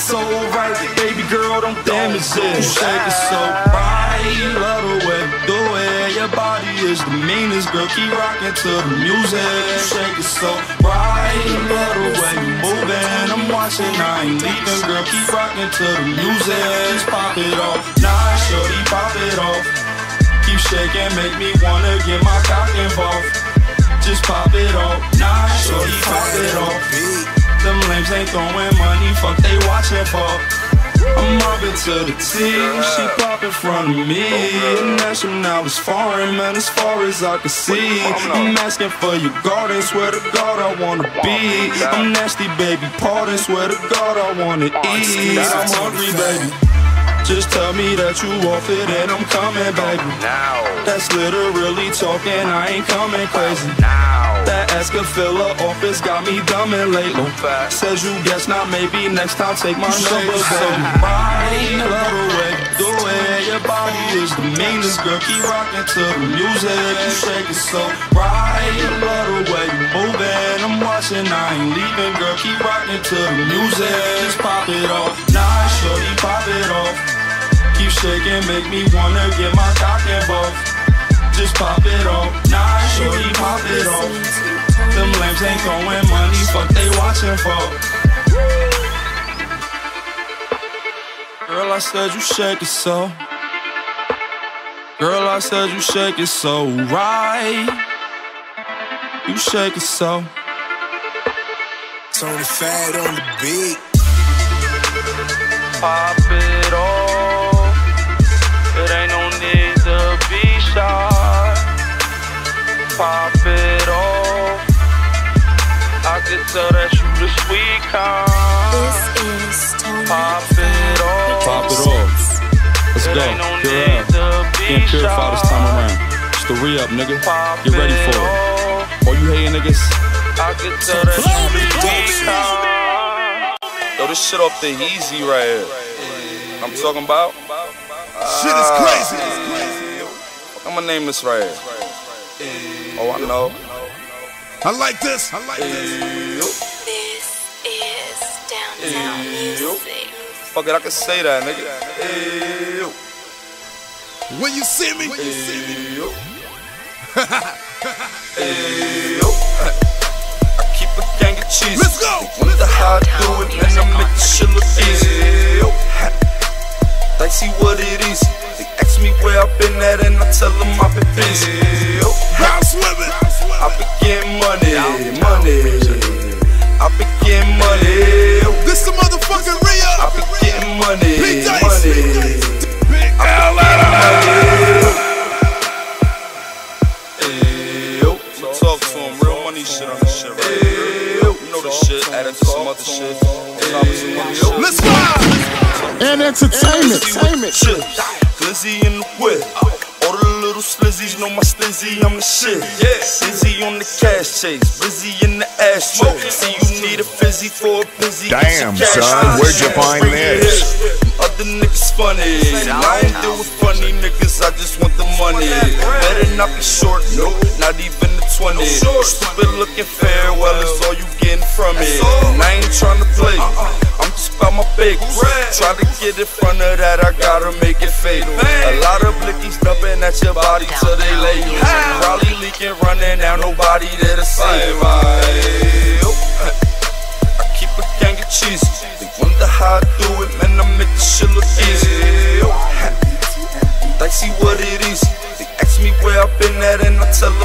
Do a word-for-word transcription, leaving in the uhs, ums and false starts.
so right, baby girl, don't damage it. You shake it so right, love the way you do it. Your body is the meanest, girl, keep rocking to the music. You shake it so right, love the way you moving. I'm watching, I ain't leaving, girl, keep rocking to the music. Just pop it off, nah, shorty, pop it off. Keep shaking, make me wanna get my cock involved. Just pop it off, nah, shorty, pop it off. Them lames ain't throwing money, fuck they watching for. I'm mobbing to the T, she pop in front of me. And that's from now it's foreign, man, as far as I can see. I'm asking for your garden, swear to God I wanna be. I'm nasty, baby, pardon, swear to God I wanna eat. I'm hungry, baby. Just tell me that you off it and I'm coming, baby. That's literally talking, I ain't coming crazy. That ass could fill her office, got me dumbing lately. Says you guess not, maybe next time take my number, baby. Right, love the way you do it. Your body is the meanest, girl, keep rocking to the music. You shake it so right, love the way you moving. I'm watching, I ain't leaving, girl, keep rocking to the music. Just pop it off, nah, shorty, pop it off. Keep shaking, make me wanna get my cock involved. Just pop it off, nah, shorty, pop it off. Them lames ain't throwing money, fuck they watching for. Girl, I said you shake it so. Girl, I said you shake it so right. You shake it so. Tony Fat on the beat. Pop it off. It ain't no need to be shy. Pop it off. I can tell that you the sweet kind. This is Tony. Pop it off. Pop it off. Let's go. Pure up. Can't purify this time around. Just the re-up, nigga. Get ready for it. All you hating niggas, I can tell that you the sweet kind. Yo, this shit off the easy right here. I'm talking about. Shit is crazy. I'm gonna name this right here. Oh, I know. I like this. I like this. This is Downtown Music. Fuck it, I can say that, nigga. When you see me, when you see me. I keep a gang of cheese. Let's go. Wonder how I do it, and I make this shit look easy. They see what it is. They ask me where I've been at, and I tell them I've been busy. Brown swimming. I've been getting money, money. I've been getting money. This the motherfucking Rio. I've been getting money, Big Dice. money. Big L So talk to him, real money shit on this shit, right? You know the shit, adding to some other shit. Let's ride. and entertainment. Shit, Glizzy in the whip. All the little slizzies know my stizzy, I'm the shit. Busy on the cash chase, busy in the ashtray. See you need a fizzy for a busy. Damn, son, where'd you find this? Other niggas funny, I don't deal with funny niggas, I just want the money. Better not be short, no, not even the twenty. Stupid looking farewell is all you getting from it. And I ain't tryna play, I'm just about my bagels. Try to get in front of that, I gotta make it fatal. A lot of blickies dumping at your body till they lay you. Probably leaking, running out, nobody there to save you. I keep a gang of cheese. They wonder how I do it, man, I make this shit look easy. They see what it is. They ask me where I've been at, and I tell them